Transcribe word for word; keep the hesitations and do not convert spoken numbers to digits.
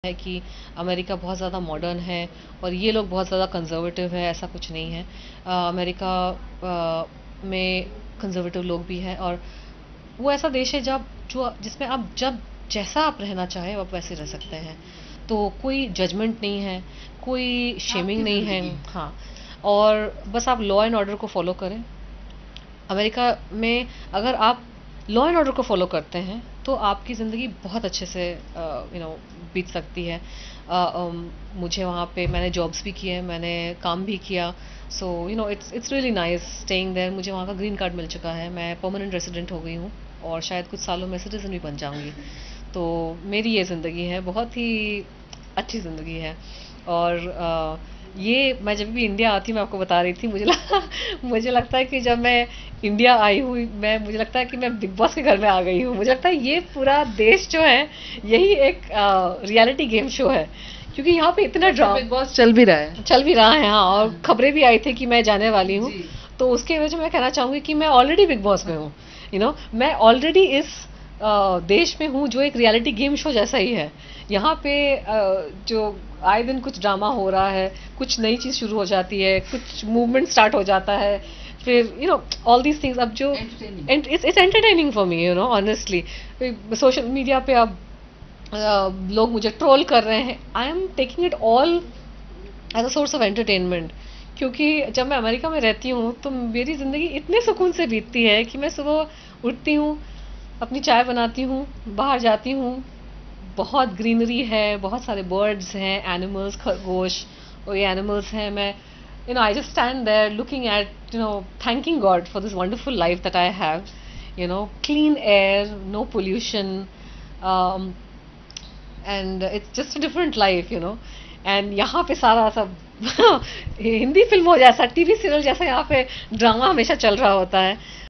है कि अमेरिका बहुत ज़्यादा मॉडर्न है और ये लोग बहुत ज़्यादा कंजर्वेटिव है, ऐसा कुछ नहीं है। अ, अमेरिका अ, में कंजर्वेटिव लोग भी हैं और वो ऐसा देश है जब जो जिसमें आप जब जैसा आप रहना चाहें आप वैसे रह सकते हैं। तो कोई जजमेंट नहीं है, कोई शेमिंग नहीं है। हाँ, और बस आप लॉ एंड ऑर्डर को फॉलो करें। अमेरिका में अगर आप लॉ एंड ऑर्डर को फॉलो करते हैं तो आपकी ज़िंदगी बहुत अच्छे से यू नो बीत सकती है। अ, अम, मुझे वहाँ पे मैंने जॉब्स भी किए, मैंने काम भी किया, so you know it's it's really nice staying there. मुझे वहाँ का ग्रीन कार्ड मिल चुका है, मैं परमानेंट रेसिडेंट हो गई हूँ और शायद कुछ सालों में सिटीजन भी बन जाऊँगी। तो मेरी ये ज़िंदगी है, बहुत ही अच्छी ज़िंदगी है। और अ, ये मैं जब भी इंडिया आती हूँ, मैं आपको बता रही थी, मुझे लगा, मुझे लगता है कि जब मैं इंडिया आई हूँ, मैं मुझे लगता है कि मैं बिग बॉस के घर में आ गई हूँ। मुझे लगता है ये पूरा देश जो है यही एक रियलिटी गेम शो है, क्योंकि यहाँ पे इतना ड्रामा बिग बॉस चल भी रहा है चल भी रहा है। हाँ, और खबरें भी आई थी कि मैं जाने वाली हूँ, तो उसके वजह मैं कहना चाहूँगी कि मैं ऑलरेडी बिग बॉस में हूँ। यू नो मैं ऑलरेडी इस अ, देश में हूँ जो एक रियलिटी गेम शो जैसा ही है। यहाँ पे अ, जो आए दिन कुछ ड्रामा हो रहा है, कुछ नई चीज़ शुरू हो जाती है, कुछ मूवमेंट स्टार्ट हो जाता है, फिर you know all these things. अब जो it's it's entertaining for me, you know honestly. Social media पे अब अ, लोग मुझे ट्रोल कर रहे हैं, I am taking it all as a source of entertainment. क्योंकि जब मैं अमेरिका में रहती हूँ तो मेरी ज़िंदगी इतने सुकून से बीतती है कि मैं सुबह उठती हूँ, अपनी चाय बनाती हूँ, बाहर जाती हूँ, बहुत ग्रीनरी है, बहुत सारे बर्ड्स हैं, एनिमल्स, खरगोश और ये एनिमल्स हैं। मैं you know I just stand there looking at, you know thanking God for this wonderful life that I have. You know clean air, no pollution, and it's just a different life, you know. And यहाँ पे सारा सब हिंदी फिल्मों जैसा, TV serial जैसा यहाँ पे drama हमेशा चल रहा होता है।